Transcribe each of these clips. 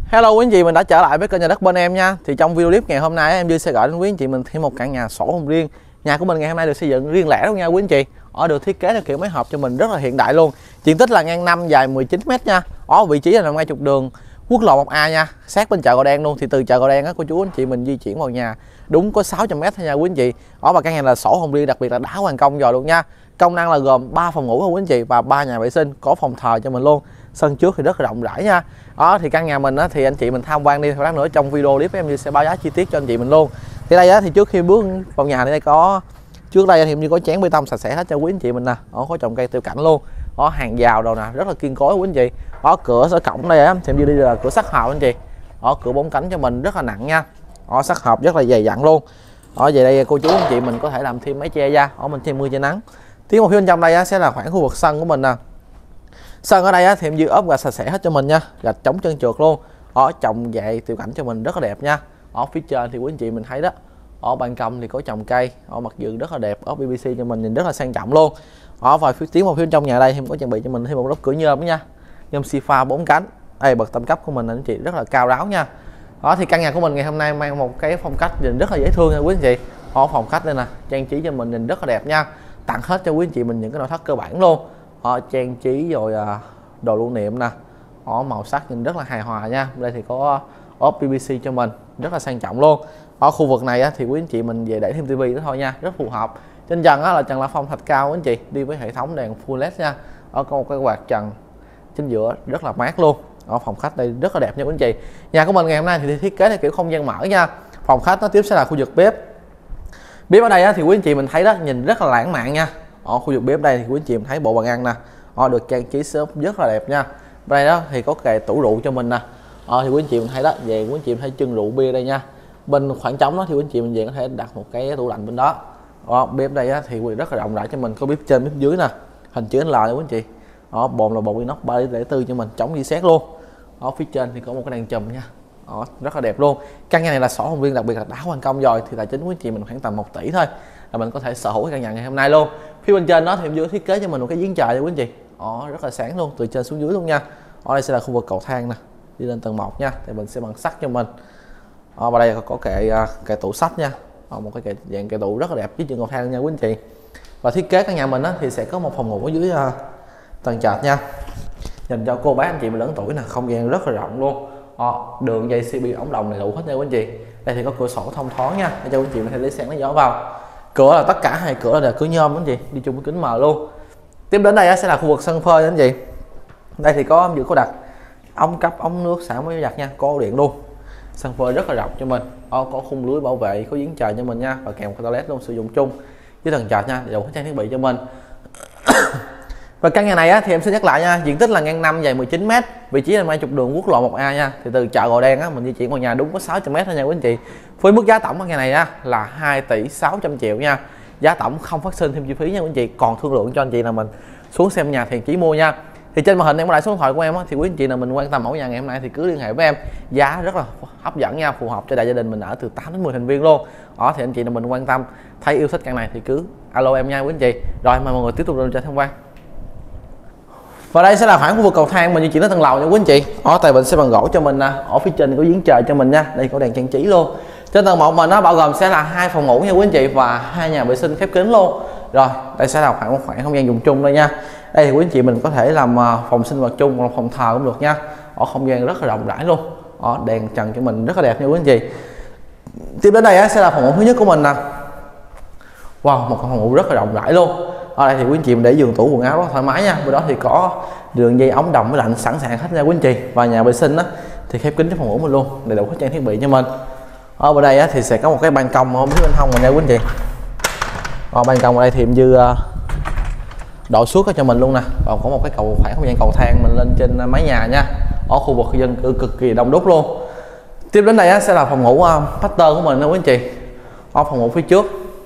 Hello quý anh chị, mình đã trở lại với kênh nhà đất bên em nha. Thì trong video clip ngày hôm nay em Duy sẽ gửi đến quý anh chị mình thêm một căn nhà sổ hồng riêng. Nhà của mình ngày hôm nay được xây dựng riêng lẻ luôn nha quý anh chị. Được thiết kế theo kiểu máy hộp cho mình rất là hiện đại luôn. Diện tích là ngang 5 dài 19 m nha. Vị trí là nằm ngay trục đường quốc lộ 1A nha, sát bên chợ Gò Đen luôn. Thì từ chợ Gò Đen á cô chú anh chị mình di chuyển vào nhà đúng có 600 m thôi nha quý anh chị. Và căn nhà là sổ hồng riêng, đặc biệt là đã hoàn công rồi luôn nha. Công năng là gồm 3 phòng ngủ quý anh chị và 3 nhà vệ sinh, có phòng thờ cho mình luôn. Sân trước thì rất là rộng rãi nha. Thì căn nhà mình á, thì anh chị mình tham quan đi, lát nữa trong video clip em sẽ báo giá chi tiết cho anh chị mình luôn. Thì đây á, thì trước khi bước vào nhà đây có trước đây thì như có chén bê tông sạch sẽ hết cho quý anh chị mình nè. Có trồng cây tiêu cảnh luôn, hàng rào đồ nè, rất là kiên cố quý anh chị. Cửa sở cổng đây á thì em đi là cửa sắt hộp anh chị. Cửa 4 cánh cho mình rất là nặng nha. Sắt hộp rất là dày dặn luôn. Về đây cô chú anh chị mình có thể làm thêm mái che ra, mình che mưa che nắng. Tiến một phía bên trong đây á, sẽ là khoảng khu vực sân của mình nè. Sân ở đây á, thì em dư ốp gạch sạch sẽ hết cho mình nha, gạch chống chân trượt luôn. Trồng dạy tiểu cảnh cho mình rất là đẹp nha. Phía trên thì quý anh chị mình thấy đó, ban công thì có trồng cây, mặt vườn rất là đẹp, PVC cho mình nhìn rất là sang trọng luôn. Và tiến một phía bên trong nhà đây em có trang bị cho mình thêm một lớp cửa nhôm nha, nhôm Sifa 4 cánh. Bậc tam cấp của mình anh chị rất là cao ráo nha. Thì căn nhà của mình ngày hôm nay mang một cái phong cách nhìn rất là dễ thương nha quý anh chị. Phòng khách đây nè, trang trí cho mình nhìn rất là đẹp nha, tặng hết cho quý anh chị mình những cái nội thất cơ bản luôn. Trang trí rồi đồ lưu niệm nè, màu sắc nhìn rất là hài hòa nha. Đây thì có ốp PVC cho mình rất là sang trọng luôn. Khu vực này á, thì quý anh chị mình về để thêm tivi nữa thôi nha, rất phù hợp. Trên trần á, là trần la phong thạch cao quý anh chị, đi với hệ thống đèn full led nha. Có một cái quạt trần chính giữa rất là mát luôn. Phòng khách đây rất là đẹp nha quý anh chị. Nhà của mình ngày hôm nay thì thiết kế theo kiểu không gian mở nha. Phòng khách nó tiếp sẽ là khu vực bếp. Bếp ở đây á, thì quý anh chị mình thấy đó, nhìn rất là lãng mạn nha. Khu vực bếp đây thì quý anh chị mình thấy bộ bàn ăn nè, được trang trí xốp rất là đẹp nha. Đây đó thì có kệ tủ rượu cho mình nè. Thì quý anh chị mình thấy đó, về quý anh chị mình thấy chân rượu bia đây nha. Bên khoảng trống đó thì quý anh chị mình về có thể đặt một cái tủ lạnh bên đó. Bếp đây á, thì rất là rộng rãi cho mình, có bếp trên bếp dưới nè, hình chữ L nha quý anh chị. Bồn là bồn inox 3,4 cho mình, chống rỉ sét luôn. Phía trên thì có một cái đèn chùm nha. Rất là đẹp luôn. Căn nhà này là sổ hồng riêng, đặc biệt là đã hoàn công rồi, thì tài chính quý anh chị mình khoảng tầm 1 tỷ thôi là mình có thể sở hữu cái căn nhà ngày hôm nay luôn. Phía bên trên đó thì em vừa thiết kế cho mình một cái giếng trời cho quý anh chị. Rất là sáng luôn, từ trên xuống dưới luôn nha. Đây sẽ là khu vực cầu thang nè, đi lên tầng 1 nha, thì mình sẽ bằng sắt cho mình. Và đây có kệ tủ sách nha, một cái dạng kệ tủ rất là đẹp dưới chân cầu thang nha quý anh chị. Và thiết kế căn nhà mình á, thì sẽ có một phòng ngủ ở dưới tầng trệt nha, dành cho cô bác anh chị mình lớn tuổi nè, không gian rất là rộng luôn. Đường dây CB ống đồng này đủ hết nha quý anh chị. Đây thì có cửa sổ thông thoáng nha, để cho quý anh chị mình có thể lấy sáng lấy gió vào. Cửa là tất cả hai cửa là cửa nhôm anh chị, đi chung với kính mờ luôn. Tiếp đến đây sẽ là khu vực sân phơi anh chị. Đây thì có có đặt ống cấp, ống nước xả máy giặt nha, có điện luôn. Sân phơi rất là rộng cho mình. Có khung lưới bảo vệ, có giếng trời cho mình nha, và kèm một toilet luôn sử dụng chung với tầng trệt nha, đủ hết trang thiết bị cho mình. Và căn nhà này á, thì em sẽ nhắc lại nha, diện tích là ngang 5 dài 19 m, vị trí là ngay trục đường quốc lộ 1A nha. Thì từ chợ Gò Đen á, mình di chuyển vào nhà đúng có 600 m thôi nha quý anh chị. Với mức giá tổng căn nhà này á, là 2 tỷ 600 triệu nha. Giá tổng không phát sinh thêm chi phí nha quý anh chị, còn thương lượng cho anh chị là mình xuống xem nhà thì chỉ mua nha. Thì trên màn hình em có lại số điện thoại của em á, thì quý anh chị nào mình quan tâm mẫu nhà ngày hôm nay thì cứ liên hệ với em. Giá rất là hấp dẫn nha, phù hợp cho đại gia đình mình ở từ 8 đến 10 thành viên luôn. Thì anh chị nào mình quan tâm thấy yêu thích căn này thì cứ alo em nha quý anh chị. Rồi mời mọi người tiếp tục lên cho tham quan. Và đây sẽ là khoảng khu vực cầu thang mình di chuyển đến tầng lầu nha quý anh chị. Tài mình sẽ bằng gỗ cho mình nè, ở phía trên có giếng trời cho mình nha, đây có đèn trang trí luôn. Trên tầng 1 mình nó bao gồm sẽ là 2 phòng ngủ nha quý anh chị, và 2 nhà vệ sinh khép kín luôn. Rồi đây sẽ là khoảng không gian dùng chung đây nha. Đây thì quý anh chị mình có thể làm phòng sinh hoạt chung hoặc phòng thờ cũng được nha. Không gian rất là rộng rãi luôn. Đèn trần cho mình rất là đẹp nha quý anh chị. Tiếp đến đây sẽ là phòng ngủ thứ nhất của mình nè. Wow, một phòng ngủ rất là rộng rãi luôn. Ở đây thì quý anh chị mình để giường tủ quần áo rất thoải mái nha. Bên đó thì có đường dây ống đồng với lạnh sẵn sàng hết nha quý anh chị. Và nhà vệ sinh thì khép kín cái phòng ngủ mình luôn, đầy đủ hết trang thiết bị cho mình. Ở bên đây thì sẽ có một cái ban công ở phía bên hông mình nha quý anh chị. Ban công ở đây thì em dư độ suốt cho mình luôn nè, và có một cái khoảng không gian cầu thang mình lên trên mái nhà nha. Ở khu vực dân cư cực kỳ đông đúc luôn. Tiếp đến đây sẽ là phòng ngủ master của mình nha quý anh chị. Phòng ngủ phía trước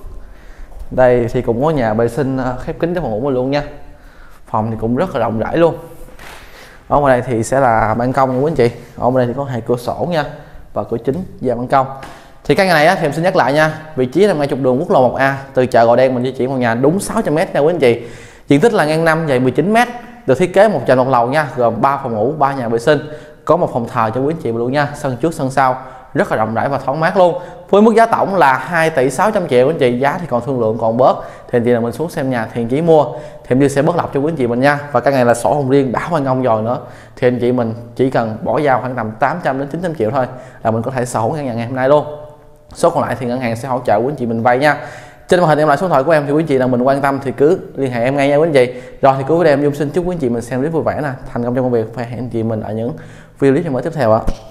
đây thì cũng có nhà vệ sinh khép kín cái phòng ngủ mình luôn nha. Phòng thì cũng rất là rộng rãi luôn. Ở ngoài đây thì sẽ là ban công nha quý anh chị. Ở đây thì có 2 cửa sổ nha, và cửa chính và ban công. Thì căn nhà này thì em xin nhắc lại nha, vị trí là ngay trục đường quốc lộ 1A, từ chợ Gò Đen mình di chuyển vào nhà đúng 600 m nha quý anh chị. Diện tích là ngang 5 dài 19 m, được thiết kế một trệt một lầu nha, gồm 3 phòng ngủ, 3 nhà vệ sinh, có một phòng thờ cho quý anh chị luôn nha, sân trước sân sau rất là rộng rãi và thoáng mát luôn. Với mức giá tổng là 2 tỷ 600 triệu anh chị, giá thì còn thương lượng còn bớt, thì anh chị là mình xuống xem nhà thì anh chị mua thì em sẽ bớt lọc cho quý anh chị mình nha. Và căn này là sổ hồng riêng đã ban công rồi nữa, thì anh chị mình chỉ cần bỏ vào khoảng tầm 800 đến 900 triệu thôi là mình có thể sở hữu căn nhà ngày hôm nay luôn. Số còn lại thì ngân hàng sẽ hỗ trợ quý anh chị mình vay nha. Trên màn hình em lại số điện thoại của em, thì quý anh chị nào mình quan tâm thì cứ liên hệ em ngay nha quý anh chị. Rồi thì cuối video em Dung xin chúc quý anh chị mình xem clip vui vẻ nè, thành công trong công việc, và hẹn anh chị mình ở những video clip mới tiếp theo ạ.